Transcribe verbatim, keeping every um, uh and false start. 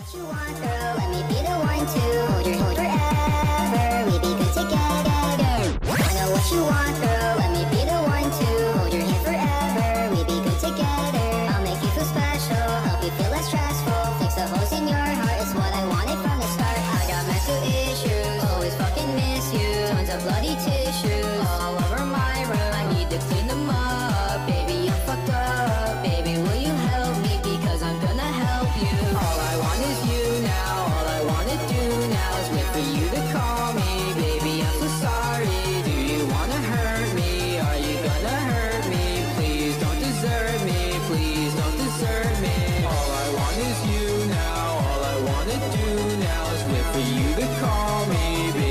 you want, girl, let me be the one to hold your hand forever. We be good together. I know what you want, girl, let me be the one to hold your hand forever. We be good together. I'll make you feel special, help you feel less stressful. Fix the holes in your heart is what I wanted from the start. I got mental issues, always fucking miss you. Tons of bloody tissues all over my room. I need to clean them up, baby, I'm fucked up. Baby, will you help me, because I'm gonna help you. All I want is you now, all I wanna do now is wait for you to call me. Baby, I'm so sorry, do you wanna hurt me? Are you gonna hurt me? Please don't desert me, please don't desert me. All I want is you now, all I wanna do now is wait for you to call me. Baby,